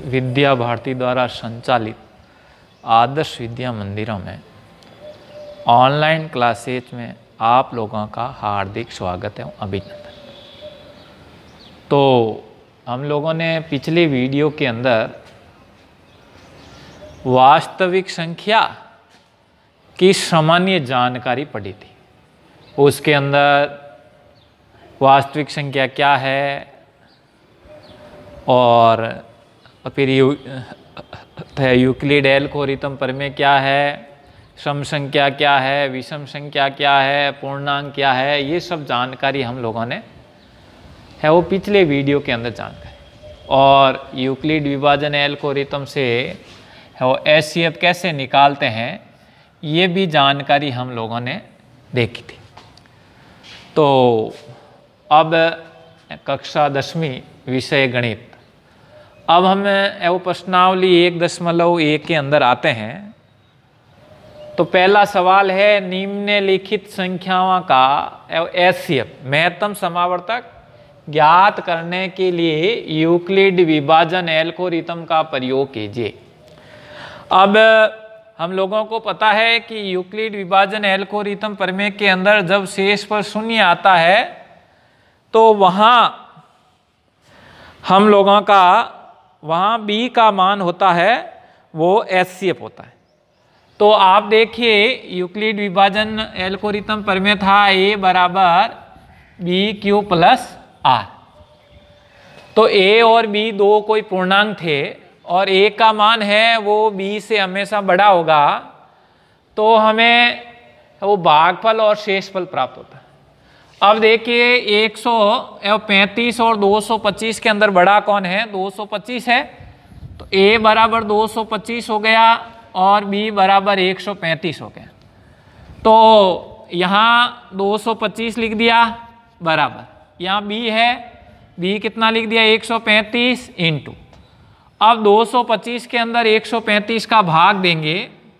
विद्या भारती द्वारा संचालित आदर्श विद्या मंदिरों में ऑनलाइन क्लासेज में आप लोगों का हार्दिक स्वागत एवं अभिनंदन। तो हम लोगों ने पिछली वीडियो के अंदर वास्तविक संख्या की सामान्य जानकारी पढ़ी थी। उसके अंदर वास्तविक संख्या क्या है और फिर यूक्लिड एल्गोरिथम प्रमेय क्या है, सम संख्या क्या है, विषम संख्या क्या है, पूर्णांक क्या है, ये सब जानकारी हम लोगों ने है वो पिछले वीडियो के अंदर जानकारी। और यूक्लिड विभाजन एल्गोरिथम से है वो एचसीएफ कैसे निकालते हैं ये भी जानकारी हम लोगों ने देखी थी। तो अब कक्षा 10वीं विषय गणित, अब हम वो प्रश्नावली 1.1 के अंदर आते हैं। तो पहला सवाल है निम्नलिखित संख्याओं का एचसीएफ महत्तम समावर्तक ज्ञात करने के लिए यूक्लिड विभाजन एल्गोरिथम का प्रयोग कीजिए। अब हम लोगों को पता है कि यूक्लिड विभाजन एल्गोरिथम प्रमेय के अंदर जब शेष पर शून्य आता है तो वहाँ हम लोगों का वहाँ b का मान होता है वो एचसीएफ होता है। तो आप देखिए यूक्लिड विभाजन एल्गोरिथम प्रमेय था a बराबर BQ प्लस R। तो a और b दो कोई पूर्णांक थे और a का मान है वो b से हमेशा बड़ा होगा, तो हमें वो भागफल और शेषफल प्राप्त होता है। अब देखिए 135 और 225 के अंदर बड़ा कौन है? 225 है। तो a बराबर 225 हो गया और b बराबर 135 हो गया। तो यहाँ 225 लिख दिया बराबर, यहाँ b है, b कितना लिख दिया 135 इंटू। अब 225 के अंदर 135 का भाग देंगे,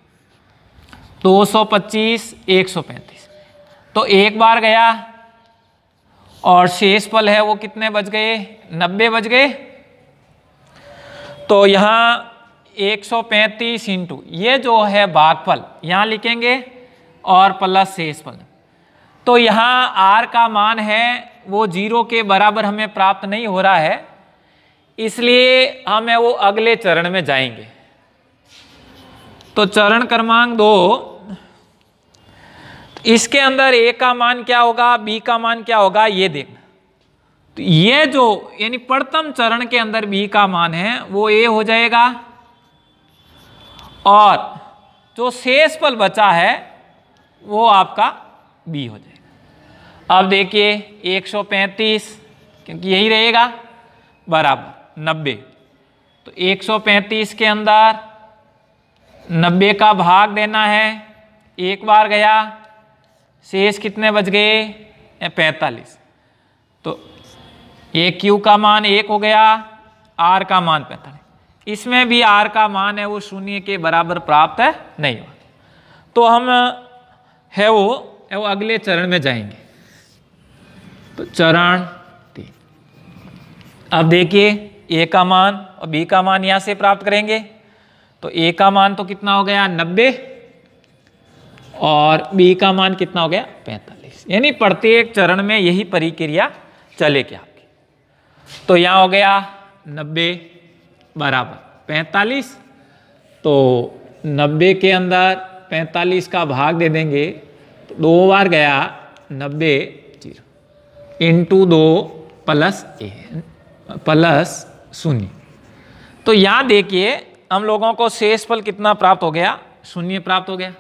225 135, तो एक बार गया और शेषफल है वो कितने बच गए? 90 बच गए। तो यहाँ 135 इंटू ये जो है भागफल यहाँ लिखेंगे और प्लस शेषफल। तो यहाँ r का मान है वो 0 के बराबर हमें प्राप्त नहीं हो रहा है, इसलिए हम वो अगले चरण में जाएंगे। तो चरण क्रमांक 2, इसके अंदर a का मान क्या होगा, b का मान क्या होगा ये देखना। तो ये जो यानी प्रथम चरण के अंदर b का मान है वो a हो जाएगा और जो शेषफल बचा है वो आपका b हो जाएगा। अब देखिए 135 क्योंकि यही रहेगा बराबर 90। तो 135 के अंदर 90 का भाग देना है, एक बार गया, शेष कितने बच गए? 45। तो ये Q का मान 1 हो गया, R का मान 45। इसमें भी R का मान है वो शून्य के बराबर प्राप्त है नहीं हुआ। तो हम है वो अगले चरण में जाएंगे। तो चरण 3, अब देखिए a का मान और b का मान यहाँ से प्राप्त करेंगे। तो a का मान तो कितना हो गया 90 और b का मान कितना हो गया 45। यानी प्रत्येक चरण में यही प्रक्रिया चलेगी आपकी। तो यहाँ हो गया 90 बराबर 45। तो 90 के अंदर 45 का भाग दे देंगे, तो 2 बार गया 90 0 इंटू 2 प्लस शून्य। तो यहाँ देखिए हम लोगों को शेषफल कितना प्राप्त हो गया? शून्य प्राप्त हो गया।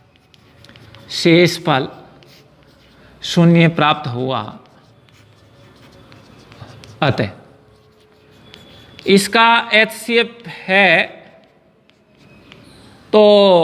शेषफल शून्य प्राप्त हुआ, अतः इसका एचसीएफ है। तो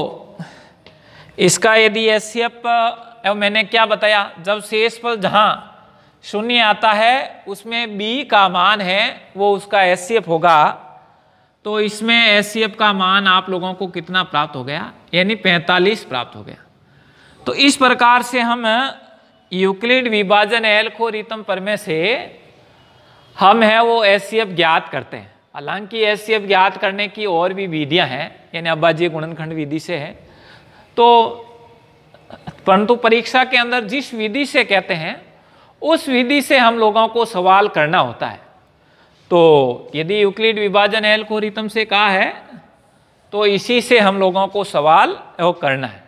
इसका यदि एचसीएफ मैंने क्या बताया, जब शेषफल जहां शून्य आता है उसमें b का मान है वो उसका एचसीएफ होगा। तो इसमें एचसीएफ का मान आप लोगों को कितना प्राप्त हो गया? यानी 45 प्राप्त हो गया। तो इस प्रकार से हम यूक्लिड विभाजन एल्गोरिथम प्रमेय से हम है वो एचसीएफ ज्ञात करते हैं। हालांकि एचसीएफ ज्ञात करने की और भी विधियां हैं, यानी अभाज्य गुणनखंड विधि से है, तो परंतु परीक्षा के अंदर जिस विधि से कहते हैं उस विधि से हम लोगों को सवाल करना होता है। तो यदि यूक्लिड विभाजन एल्गोरिथम से कहा है तो इसी से हम लोगों को सवाल करना है।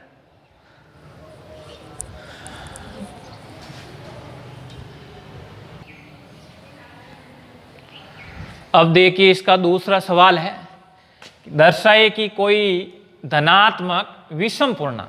अब देखिए इसका दूसरा सवाल है, दर्शाए कि कोई धनात्मक विषम पूर्णांक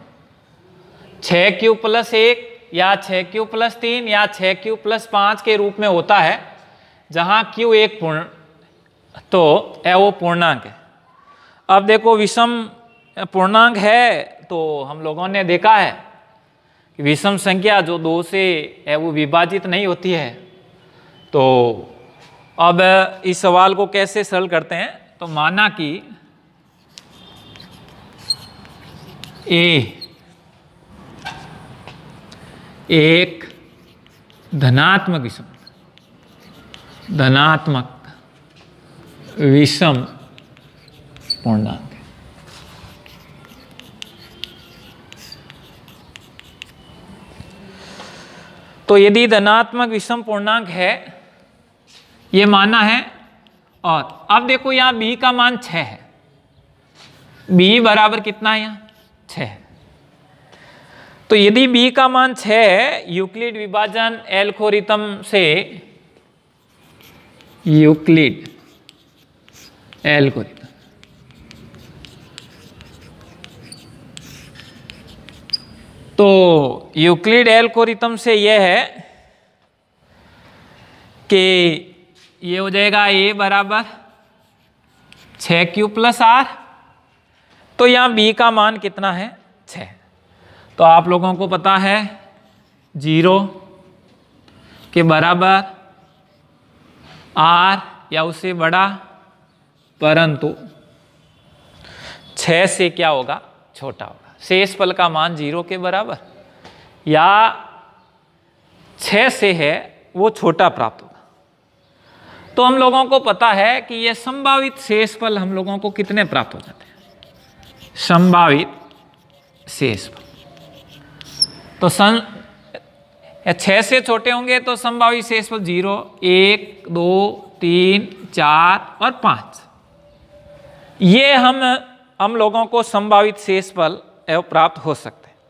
6q+1 या 6q+3 या 6q+5 के रूप में होता है, जहां q एक पूर्ण तो वो पूर्णांक है। अब देखो विषम पूर्णांक है तो हम लोगों ने देखा है कि विषम संख्या जो 2 से वो विभाजित नहीं होती है। तो अब इस सवाल को कैसे सरल करते हैं, तो माना कि ए एक धनात्मक विषम पूर्णांक है। तो यदि धनात्मक विषम पूर्णांक है ये माना है, और अब देखो यहां b का मान 6 है, b बराबर कितना है यहां 6 है। तो यदि b का मान 6 है, यूक्लिड विभाजन एल्गोरिथम से यूक्लिड एल्गोरिथम तो यूक्लिड एल्गोरिथम से यह है कि ये हो जाएगा a बराबर 6q+r। तो यहाँ b का मान कितना है 6। तो आप लोगों को पता है 0 के बराबर r या उससे बड़ा, परंतु 6 से क्या होगा छोटा होगा। शेषफल का मान 0 के बराबर या 6 से है वो छोटा प्राप्त होगा। तो हम लोगों को पता है कि ये संभावित शेषफल हम लोगों को कितने प्राप्त हो जाते हैं, संभावित शेषफल। तो 6 से छोटे होंगे तो संभावित शेषफल 0, 1, 2, 3, 4 और 5। ये हम लोगों को संभावित शेषफल प्राप्त हो सकते हैं।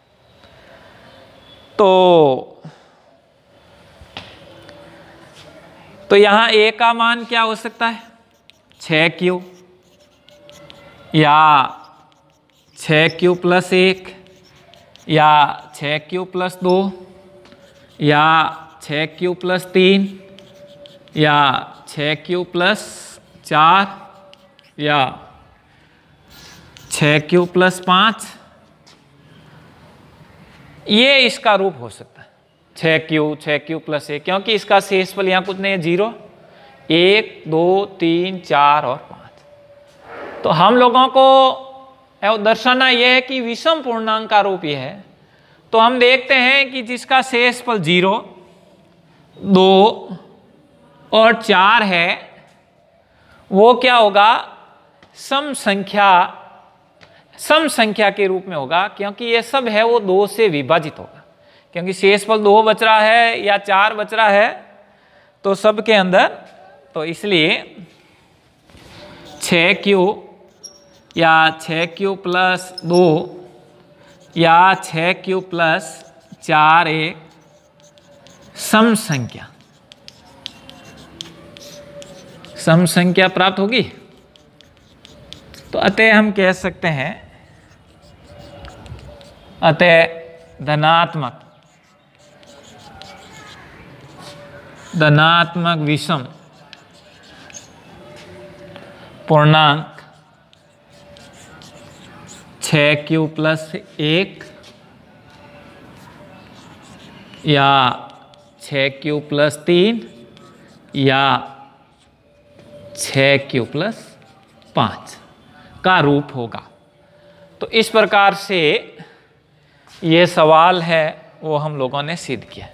तो यहाँ a का मान क्या हो सकता है 6q या 6q+1 या 6q+2 या 6q+3 या 6q+4 या 6q+5, ये इसका रूप हो सकता है 6q+1, क्योंकि इसका शेषफल यहाँ कुछ नहीं है 0, 1, 2, 3, 4 और 5। तो हम लोगों को दर्शाना यह है कि विषम पूर्णांक का रूप यह है। तो हम देखते हैं कि जिसका शेषफल 0, 2 और 4 है वो क्या होगा सम संख्या के रूप में होगा, क्योंकि ये सब है वो 2 से विभाजित होगा। क्योंकि शेषफल 2 बच रहा है या 4 बच रहा है तो सब के अंदर, तो इसलिए 6q या 6q+2 या 6q+4 एक सम संख्या प्राप्त होगी। तो अतः हम कह सकते हैं, अतः धनात्मक विषम पूर्णांक 6q+1 या 6q+3 या 6q+5 का रूप होगा। तो इस प्रकार से ये सवाल है वो हम लोगों ने सिद्ध किया।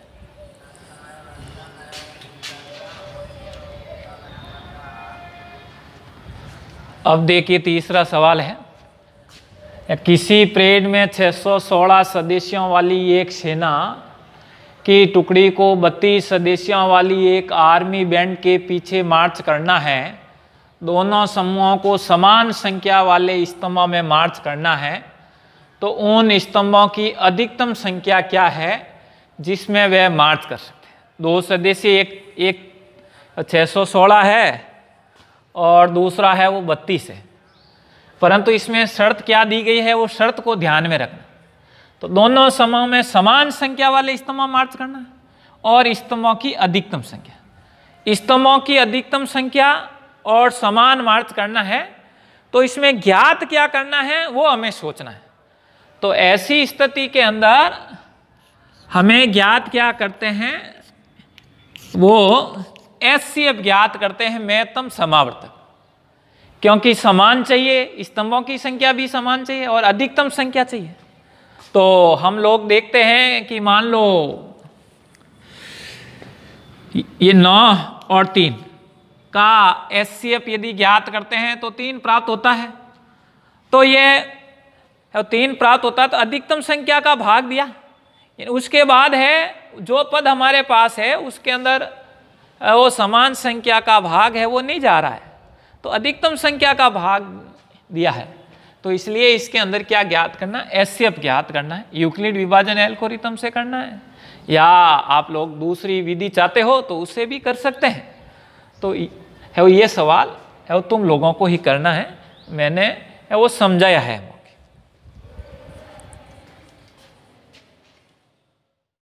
अब देखिए तीसरा सवाल है, किसी परेड में 616 सदस्यों वाली एक सेना की टुकड़ी को 32 सदस्यों वाली एक आर्मी बैंड के पीछे मार्च करना है। दोनों समूहों को समान संख्या वाले स्तंभों में मार्च करना है, तो उन स्तंभों की अधिकतम संख्या क्या है जिसमें वे मार्च कर सकते हैं। दो सदस्य एक 616 है और दूसरा है वो 32 है, परंतु इसमें शर्त क्या दी गई है, वो शर्त को ध्यान में रखना। तो दोनों समूहों में समान संख्या वाले स्तंभों मार्च करना है और स्तंभों की अधिकतम संख्या, स्तंभों की अधिकतम संख्या और समान मार्च करना है। तो इसमें ज्ञात क्या करना है वो हमें सोचना है। तो ऐसी स्थिति के अंदर हमें ज्ञात क्या करते हैं, वो HCF ज्ञात करते हैं, महत्तम समावर्तक, क्योंकि समान चाहिए, स्तंभों की संख्या भी समान चाहिए और अधिकतम संख्या चाहिए। तो हम लोग देखते हैं कि मान लो ये 9 और 3 का HCF यदि ज्ञात करते हैं तो 3 प्राप्त होता है। तो ये 3 प्राप्त होता है, तो अधिकतम संख्या का भाग दिया। उसके बाद है जो पद हमारे पास है उसके अंदर वो समान संख्या का भाग है वो नहीं जा रहा है, तो अधिकतम संख्या का भाग दिया है। तो इसलिए इसके अंदर क्या ज्ञात करना है, HCF ज्ञात करना है। यूक्लिड विभाजन एल्गोरिथम से करना है, या आप लोग दूसरी विधि चाहते हो तो उससे भी कर सकते हैं। तो है वो ये सवाल है वो तुम लोगों को ही करना है, मैंने है वो समझाया है।